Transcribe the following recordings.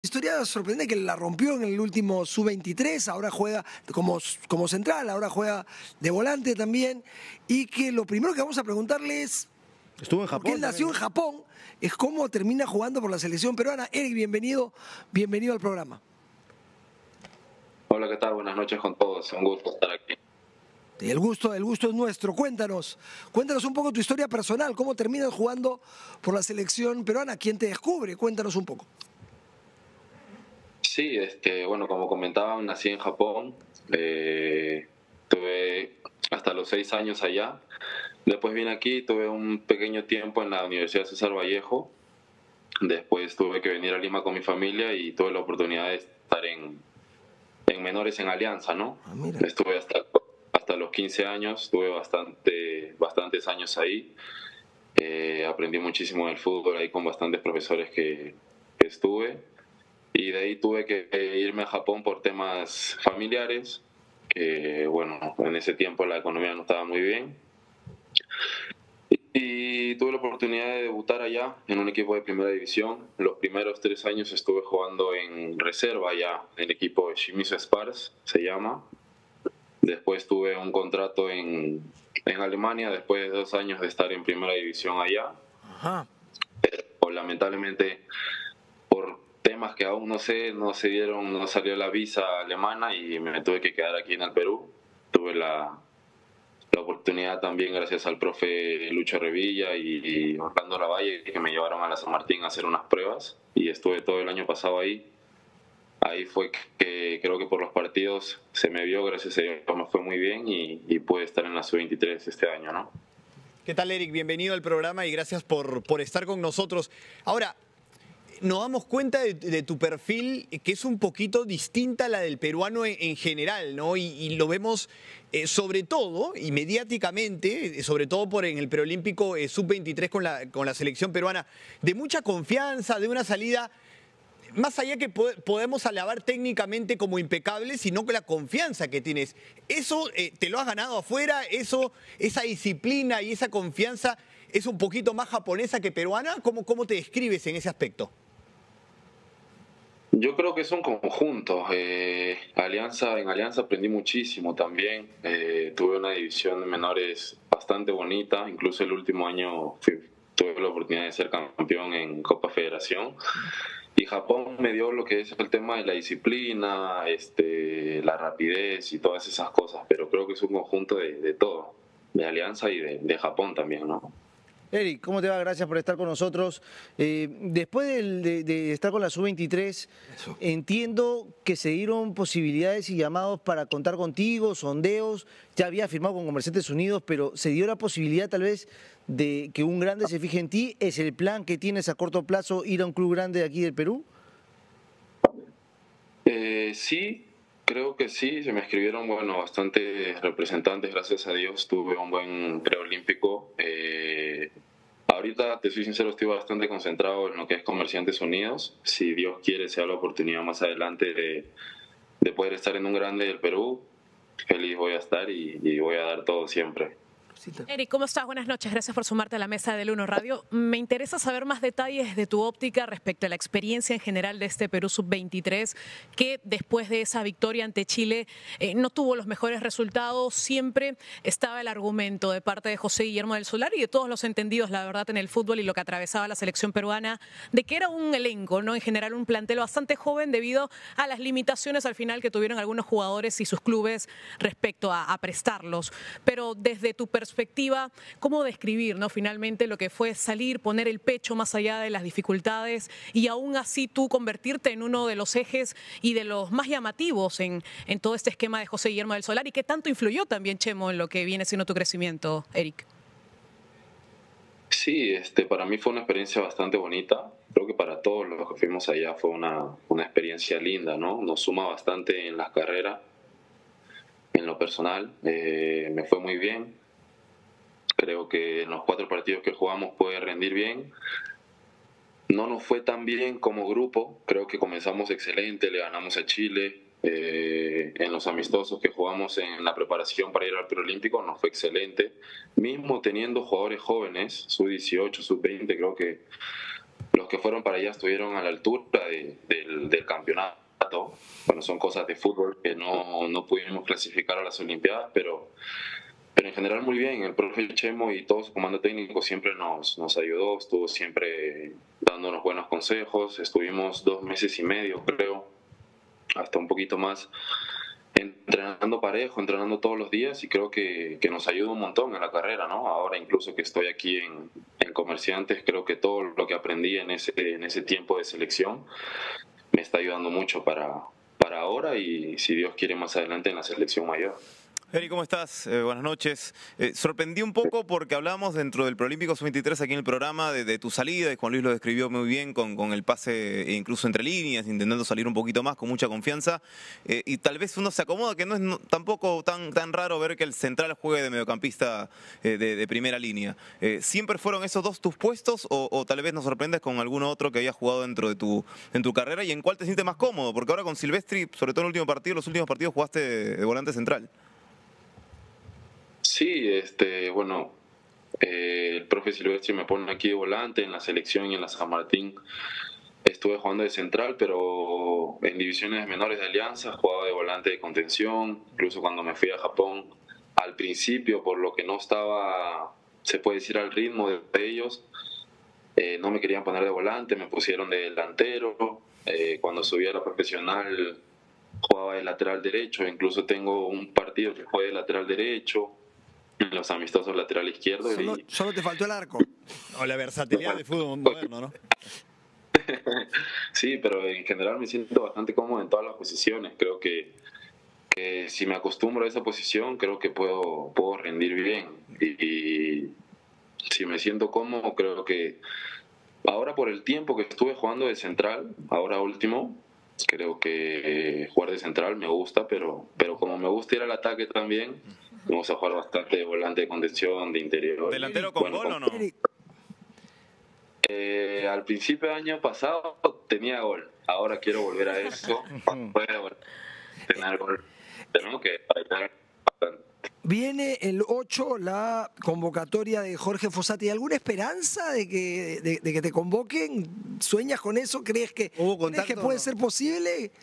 Historia sorprendente que la rompió en el último sub-23, ahora juega como central, ahora juega de volante también, y que lo primero que vamos a preguntarle es, Estuvo en Japón. porque él nació en Japón, es cómo termina jugando por la selección peruana. Eric, bienvenido al programa. Hola, ¿qué tal? Buenas noches con todos, un gusto estar aquí. El gusto es nuestro. Cuéntanos un poco tu historia personal, cómo terminas jugando por la selección peruana, quién te descubre, cuéntanos un poco. Sí, bueno, como comentaban, nací en Japón, tuve hasta los 6 años allá, después vine aquí, tuve un pequeño tiempo en la Universidad César Vallejo, después tuve que venir a Lima con mi familia y tuve la oportunidad de estar en menores en Alianza, ¿no? Estuve hasta los 15 años, tuve bastantes años ahí, aprendí muchísimo del fútbol ahí con bastantes profesores que estuve. Y de ahí tuve que irme a Japón por temas familiares, que bueno, en ese tiempo la economía no estaba muy bien. Y tuve la oportunidad de debutar allá en un equipo de primera división. Los primeros 3 años estuve jugando en reserva allá, en el equipo de Shimizu Spars, se llama. Después tuve un contrato en Alemania, después de 2 años de estar en primera división allá. Ajá. Pero, lamentablemente, por temas que aún no se dieron, no salió la visa alemana y me tuve que quedar aquí en el Perú. Tuve la oportunidad también gracias al profe Lucho Revilla y Orlando Lavalle, que me llevaron a la San Martín a hacer unas pruebas y estuve todo el año pasado ahí. Ahí fue que creo que por los partidos se me vio, gracias a Dios me fue muy bien y pude estar en la sub-23 este año, ¿no? ¿Qué tal, Eric? Bienvenido al programa y gracias por estar con nosotros. Ahora, nos damos cuenta de tu perfil, que es un poquito distinta a la del peruano en general, ¿no? Y lo vemos sobre todo, y mediáticamente, sobre todo en el preolímpico sub-23 con la selección peruana, de mucha confianza, de una salida, más allá que podemos alabar técnicamente como impecable, sino con la confianza que tienes. ¿Eso te lo has ganado afuera? ¿Esa disciplina y esa confianza es un poquito más japonesa que peruana? ¿Cómo te describes en ese aspecto? Yo creo que es un conjunto. En Alianza aprendí muchísimo también. Tuve una división de menores bastante bonita. Incluso el último año tuve la oportunidad de ser campeón en Copa Federación. Y Japón me dio lo que es el tema de la disciplina, la rapidez y todas esas cosas. Pero creo que es un conjunto de todo, de Alianza y de Japón también, ¿no? Eric, ¿cómo te va? Gracias por estar con nosotros. Después de estar con la sub-23, entiendo que se dieron posibilidades y llamados para contar contigo, sondeos. Ya había firmado con Comerciantes Unidos, pero ¿se dio la posibilidad tal vez de que un grande se fije en ti? ¿Es el plan que tienes a corto plazo ir a un club grande de aquí del Perú? Sí, creo que sí. Se me escribieron, bueno, bastantes representantes, gracias a Dios. Tuve un buen preolímpico. Ahorita, te soy sincero, estoy bastante concentrado en lo que es Comerciantes Unidos. Si Dios quiere, sea la oportunidad más adelante de poder estar en un grande del Perú, feliz voy a estar y voy a dar todo siempre. Eric, ¿cómo estás? Buenas noches. Gracias por sumarte a la mesa del Uno Radio. Me interesa saber más detalles de tu óptica respecto a la experiencia en general de este Perú Sub-23, que después de esa victoria ante Chile no tuvo los mejores resultados. Siempre estaba el argumento de parte de José Guillermo del Solar y de todos los entendidos, la verdad, en el fútbol y lo que atravesaba la selección peruana, de que era un elenco, ¿no? En general un plantel bastante joven debido a las limitaciones al final que tuvieron algunos jugadores y sus clubes respecto a prestarlos. Pero desde tu perspectiva, ¿cómo describir, ¿no? Finalmente lo que fue salir, poner el pecho más allá de las dificultades y aún así tú convertirte en uno de los ejes y de los más llamativos en todo este esquema de José Guillermo del Solar? ¿Y qué tanto influyó también, Chemo, en lo que viene siendo tu crecimiento, Eric? Sí, para mí fue una experiencia bastante bonita. Creo que para todos los que fuimos allá fue una experiencia linda, ¿no? Nos suma bastante en las carreras, en lo personal. Me fue muy bien. Creo que en los 4 partidos que jugamos pude rendir bien. No nos fue tan bien como grupo. Creo que comenzamos excelente, le ganamos a Chile. En los amistosos que jugamos en la preparación para ir al preolímpico nos fue excelente. Mismo teniendo jugadores jóvenes, sub-18, sub-20, creo que los que fueron para allá estuvieron a la altura del campeonato. Bueno, son cosas de fútbol que no pudimos clasificar a las Olimpiadas, pero en general muy bien. El profe Chemo y todo su comando técnico siempre nos ayudó, estuvo siempre dándonos buenos consejos. Estuvimos 2 meses y medio, creo, hasta un poquito más, entrenando parejo, entrenando todos los días, y creo que nos ayuda un montón en la carrera, ¿no? Ahora incluso que estoy aquí en Comerciantes, creo que todo lo que aprendí en ese tiempo de selección me está ayudando mucho para ahora y, si Dios quiere, más adelante en la selección mayor. Eric, ¿cómo estás? Buenas noches. Sorprendí un poco porque hablamos dentro del Proolímpico Sub-23 aquí en el programa de tu salida, y Juan Luis lo describió muy bien con el pase incluso entre líneas, intentando salir un poquito más con mucha confianza. Y tal vez uno se acomoda, que no es tampoco tan raro ver que el central juegue de mediocampista de primera línea. ¿Siempre fueron esos dos tus puestos o tal vez nos sorprendes con alguno otro que hayas jugado dentro de tu carrera? ¿Y en cuál te sientes más cómodo? Porque ahora con Silvestri, sobre todo en los últimos partidos jugaste de volante central. Sí, bueno, el profe Silvestri me pone aquí de volante en la selección, y en la San Martín estuve jugando de central, pero en divisiones menores de Alianza jugaba de volante de contención. Incluso cuando me fui a Japón, al principio, por lo que no estaba, se puede decir, al ritmo de ellos, no me querían poner de volante, me pusieron de delantero. Cuando subí a la profesional jugaba de lateral derecho, incluso tengo un partido que jugué de lateral derecho, en los amistosos lateral izquierdo. Solo te faltó el arco. O la versatilidad del fútbol moderno, ¿no? Sí, pero en general me siento bastante cómodo en todas las posiciones. Creo que si me acostumbro a esa posición, creo que puedo rendir bien. Y si me siento cómodo, creo que ahora, por el tiempo que estuve jugando de central, ahora último, creo que jugar de central me gusta, pero como me gusta ir al ataque también, vamos a jugar bastante de volante de contención, de interior. ¿Delantero con gol o no? Al principio del año pasado tenía gol. Ahora quiero volver a eso. Tener gol. Tenemos que bailar bastante. Viene el 8 la convocatoria de Jorge Fossati. ¿Alguna esperanza de que te convoquen? ¿Sueñas con eso? ¿Crees que puede ser posible?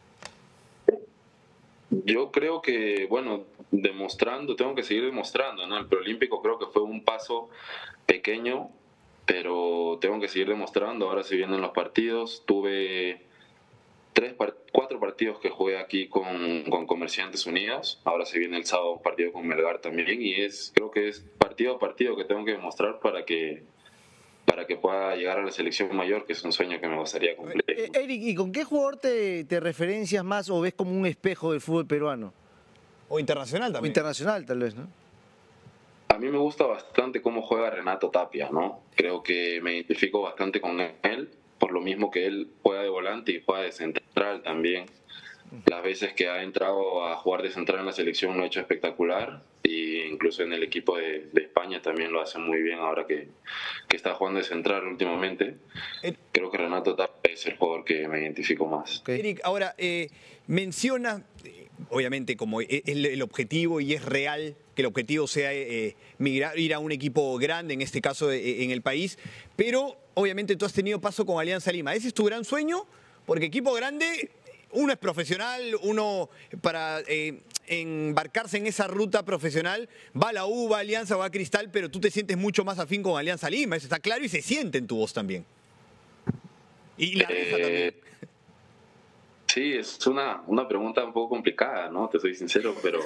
Yo creo que, bueno, tengo que seguir demostrando, ¿no? El preolímpico creo que fue un paso pequeño, pero tengo que seguir demostrando. Ahora se vienen los partidos. Tuve 4 partidos que jugué aquí con Comerciantes Unidos. Ahora se viene el sábado un partido con Melgar también, y creo que es partido a partido que tengo que demostrar para que pueda llegar a la selección mayor, que es un sueño que me gustaría cumplir. Eric, ¿y con qué jugador te referencias más o ves como un espejo del fútbol peruano? O internacional también. O internacional, tal vez, ¿no? A mí me gusta bastante cómo juega Renato Tapia, ¿no? Creo que me identifico bastante con él, por lo mismo que él juega de volante y juega de central también. Las veces que ha entrado a jugar de central en la selección lo ha hecho espectacular, y incluso en el equipo de España también lo hace muy bien ahora que está jugando de central últimamente. Creo que Renato Tapia es el jugador que me identifico más. Okay. Eric, ahora, menciona, obviamente, como es el objetivo, y es real que el objetivo sea ir a un equipo grande, en este caso en el país, pero obviamente tú has tenido paso con Alianza Lima. ¿Ese es tu gran sueño? Porque equipo grande, uno es profesional, uno para embarcarse en esa ruta profesional va a la U, va a Alianza, va a Cristal, pero tú te sientes mucho más afín con Alianza Lima, eso está claro y se siente en tu voz también. Y la risa también. Sí, es una pregunta un poco complicada, ¿no? Te soy sincero, pero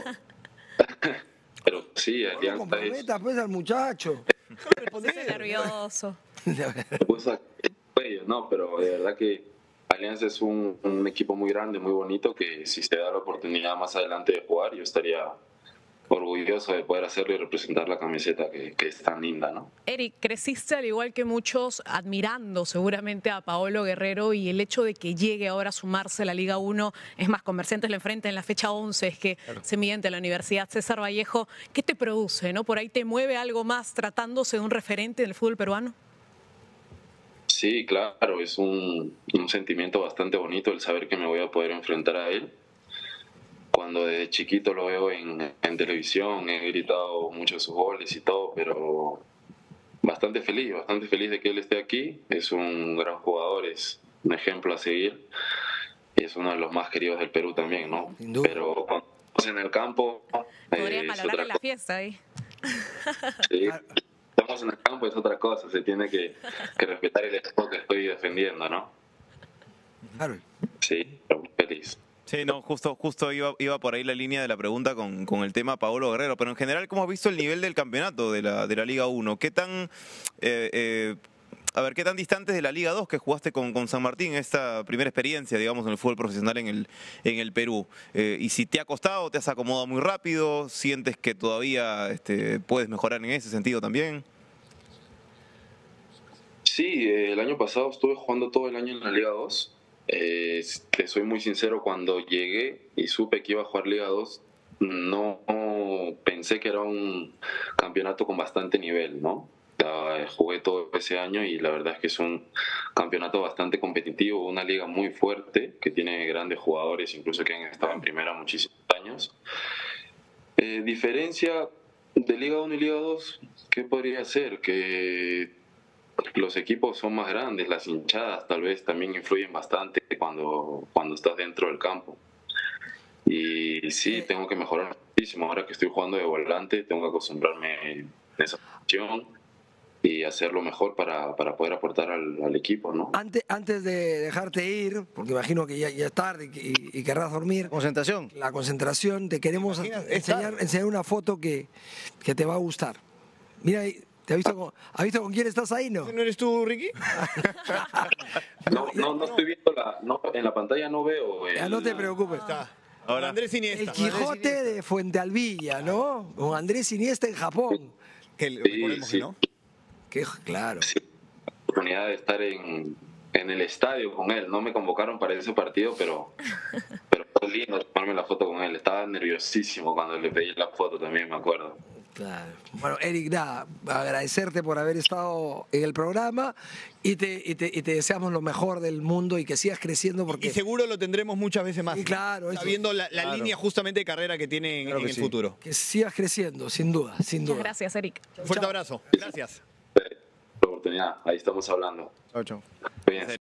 sí, No Alianza comprometas pues al muchacho. Respondiste nervioso. No, pero de verdad que Alianza es un equipo muy grande, muy bonito, que si se da la oportunidad más adelante de jugar, yo estaría orgulloso de poder hacerlo y representar la camiseta que es tan linda, ¿no? Eric, creciste al igual que muchos admirando seguramente a Paolo Guerrero, y el hecho de que llegue ahora a sumarse a la Liga 1, es más, Comerciantes le enfrenta en la fecha 11, es que se mide ante la Universidad César Vallejo. ¿Qué te produce, no? ¿Por ahí te mueve algo más tratándose de un referente del fútbol peruano? Sí, claro, es un sentimiento bastante bonito el saber que me voy a poder enfrentar a él. Cuando desde chiquito lo veo en televisión, he gritado muchos sus goles y todo, pero bastante feliz de que él esté aquí. Es un gran jugador, es un ejemplo a seguir. Y es uno de los más queridos del Perú también, ¿no? Sin duda. Pero cuando estamos en el campo... Podrías malograr en la fiesta ahí. Sí, estamos en el campo, es otra cosa. Se tiene que respetar el equipo que estoy defendiendo, ¿no? Claro. Sí, pero muy feliz. Sí, no, justo iba por ahí la línea de la pregunta con el tema Paolo Guerrero, pero en general, ¿cómo has visto el nivel del campeonato de la Liga 1? ¿Qué tan, qué tan distantes de la Liga 2 que jugaste con San Martín, esta primera experiencia, digamos, en el fútbol profesional en el Perú? Y si te ha costado, te has acomodado muy rápido, ¿sientes que todavía puedes mejorar en ese sentido también? Sí, el año pasado estuve jugando todo el año en la Liga 2. Te soy muy sincero, cuando llegué y supe que iba a jugar Liga 2, no pensé que era un campeonato con bastante nivel, ¿no? Jugué todo ese año y la verdad es que es un campeonato bastante competitivo, una liga muy fuerte que tiene grandes jugadores, incluso que han estado en primera muchísimos años. Diferencia de Liga 1 y Liga 2, ¿qué podría ser? Que los equipos son más grandes, las hinchadas tal vez también influyen bastante cuando estás dentro del campo. Y sí, tengo que mejorar muchísimo. Ahora que estoy jugando de volante, tengo que acostumbrarme en esa posición y hacerlo mejor para poder aportar al equipo, ¿no? Antes de dejarte ir, porque imagino que ya es tarde y querrás dormir. Concentración. La concentración, te queremos enseñar una foto que te va a gustar. Mira ahí. ¿Has visto con quién estás ahí, no? ¿No eres tú, Ricky? No estoy viendo en la pantalla no veo. No te preocupes. Ahora Andrés Iniesta. El Quijote de Fuente Alvilla, ¿no? Con Andrés Iniesta en Japón. Que recordemos sí. que no. Claro. Sí, la oportunidad de estar en el estadio con él. No me convocaron para ese partido, pero fue lindo tomarme la foto con él. Estaba nerviosísimo cuando le pedí la foto también, me acuerdo. Claro. Bueno, Eric, nada, agradecerte por haber estado en el programa y te deseamos lo mejor del mundo y que sigas creciendo porque... Y seguro lo tendremos muchas veces más. Sí, claro. Sabiendo la línea justamente de carrera que tiene en el futuro. Que sigas creciendo, sin duda, sin duda. Muchas gracias, Eric. Un fuerte abrazo. Gracias. La oportunidad, ahí estamos hablando. Chao, chao. Bien.